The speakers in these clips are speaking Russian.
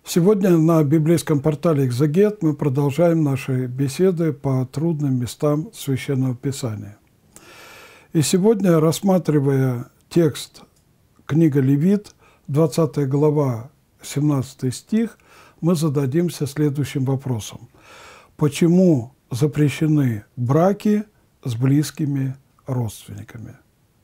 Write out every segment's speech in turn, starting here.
Сегодня на библейском портале «Экзегет» мы продолжаем наши беседы по трудным местам Священного Писания. И сегодня, рассматривая текст книга Левит, 20 глава, 17 стих, мы зададимся следующим вопросом. Почему запрещены браки с близкими родственниками?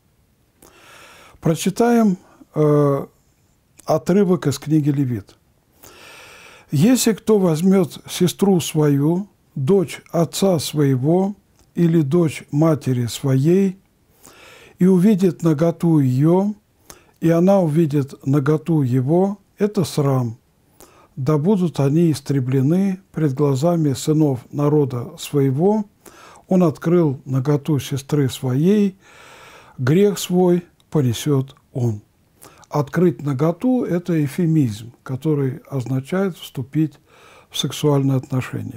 Прочитаем отрывок из книги Левит. «Если кто возьмет сестру свою, дочь отца своего или дочь матери своей, и увидит наготу ее, и она увидит наготу его, это срам. Да будут они истреблены пред глазами сынов народа своего. Он открыл наготу сестры своей, грех свой понесет он». Открыть наготу – это эвфемизм, который означает вступить в сексуальные отношения.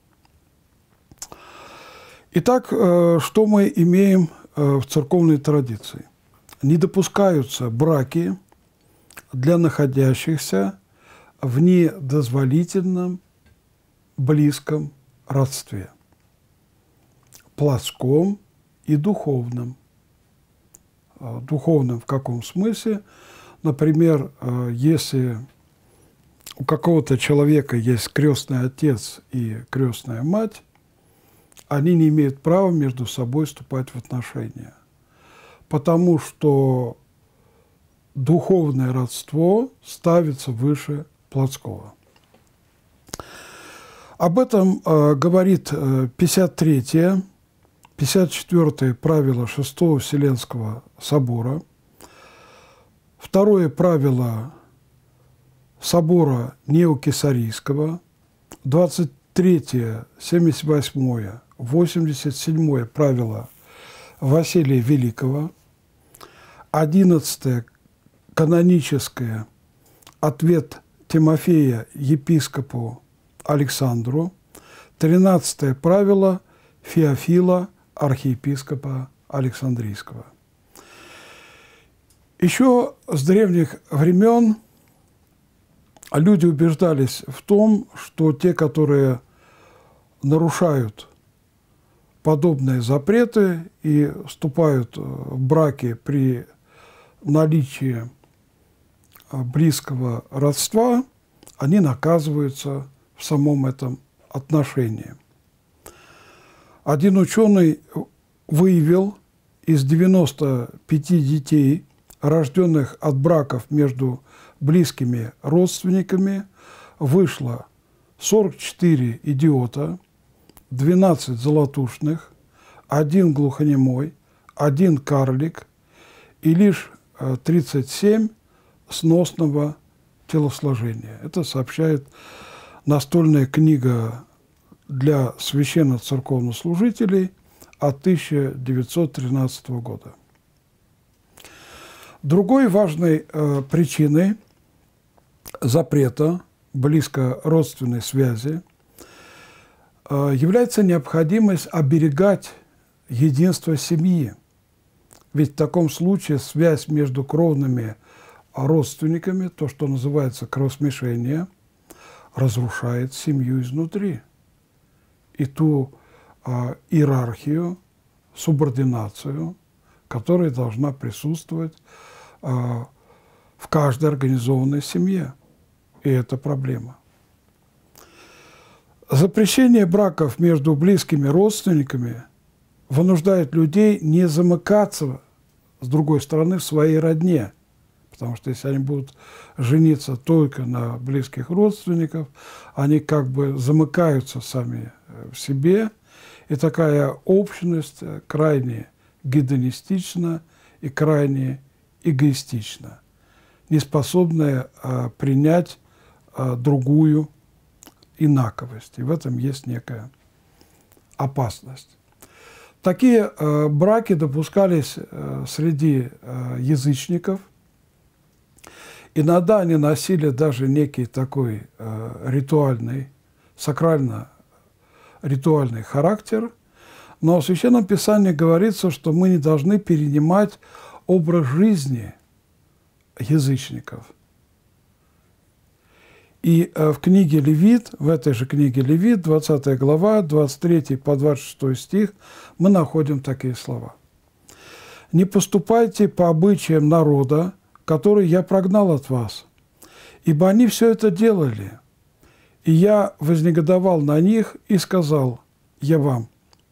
Итак, что мы имеем в церковной традиции? Не допускаются браки для находящихся в недозволительном близком родстве, плотском и духовном. Духовном в каком смысле? Например, если у какого-то человека есть крестный отец и крестная мать, они не имеют права между собой вступать в отношения, потому что духовное родство ставится выше плотского. Об этом говорит 53-е, 54-е правило Шестого Вселенского собора, второе правило собора Неокесарийского, 23-е, 78-е, 87-е правило Василия Великого, 11-е каноническое ответ Тимофея епископу Александру, 13-е правило Феофила архиепископа Александрийского. Еще с древних времен люди убеждались в том, что те, которые нарушают подобные запреты и вступают в браки при наличии близкого родства, они наказываются в самом этом отношении. Один ученый выявил из 95 детей, рожденных от браков между близкими родственниками, вышло 44 идиота, 12 золотушных, 1 глухонемой, 1 карлик и лишь 37 сносного телосложения. Это сообщает настольная книга для священно-церковнослужителей от 1913 года. Другой важной причиной запрета близкородственной связи является необходимость оберегать единство семьи. Ведь в таком случае связь между кровными родственниками, то, что называется кровосмешение, разрушает семью изнутри. И ту иерархию, субординацию, которая должна присутствовать в каждой организованной семье. И это проблема. Запрещение браков между близкими родственниками вынуждает людей не замыкаться, с другой стороны, в своей родне. Потому что если они будут жениться только на близких родственников, они как бы замыкаются сами в себе, и такая общность крайне гедонистична и крайне эгоистична, не способная принять другую инаковость. И в этом есть некая опасность. Такие браки допускались среди язычников. Иногда они носили даже некий такой ритуальный, сакрально-ритуальный характер, но в Священном Писании говорится, что мы не должны перенимать образ жизни язычников. И И в книге Левит, в этой же книге Левит, 20 глава, 23 по 26 стих, мы находим такие слова. «Не поступайте по обычаям народа, который я прогнал от вас, ибо они все это делали. И я вознегодовал на них и сказал, я вам,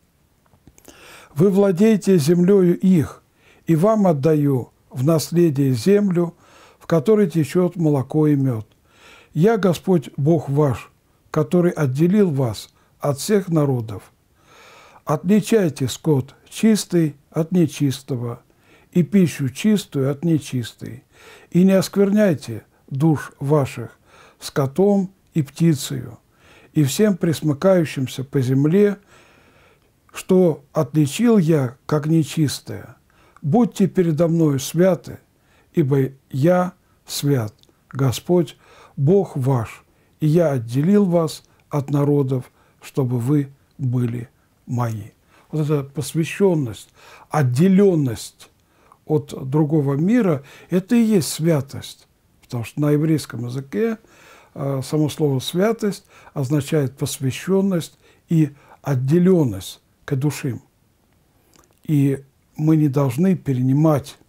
вы владеете землею их, и вам отдаю в наследие землю, в которой течет молоко и мед. Я Господь Бог ваш, который отделил вас от всех народов. Отличайте скот чистый от нечистого, и пищу чистую от нечистой, и не оскверняйте душ ваших скотом и птицею, и всем пресмыкающимся по земле, что отличил я, как нечистое. Будьте передо мною святы, ибо я свят, Господь, Бог ваш, и я отделил вас от народов, чтобы вы были мои». Вот эта посвященность, отделенность от другого мира – это и есть святость. Потому что на еврейском языке само слово «святость» означает посвященность и отделенность кедушим. И мы не должны перенимать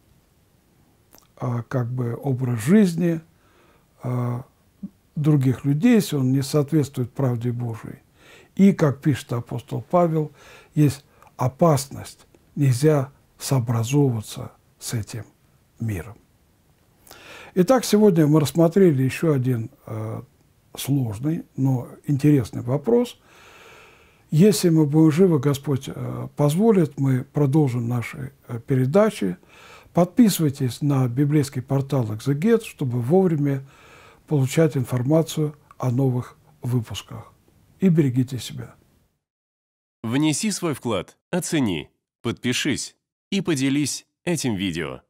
образ жизни других людей, если он не соответствует правде Божией. И, как пишет апостол Павел, есть опасность, нельзя сообразовываться с этим миром. Итак, сегодня мы рассмотрели еще один сложный, но интересный вопрос. Если мы будем живы, Господь позволит, мы продолжим наши передачи. Подписывайтесь на библейский портал «Экзегет», чтобы вовремя получать информацию о новых выпусках. И берегите себя. Внеси свой вклад, оцени, подпишись и поделись этим видео.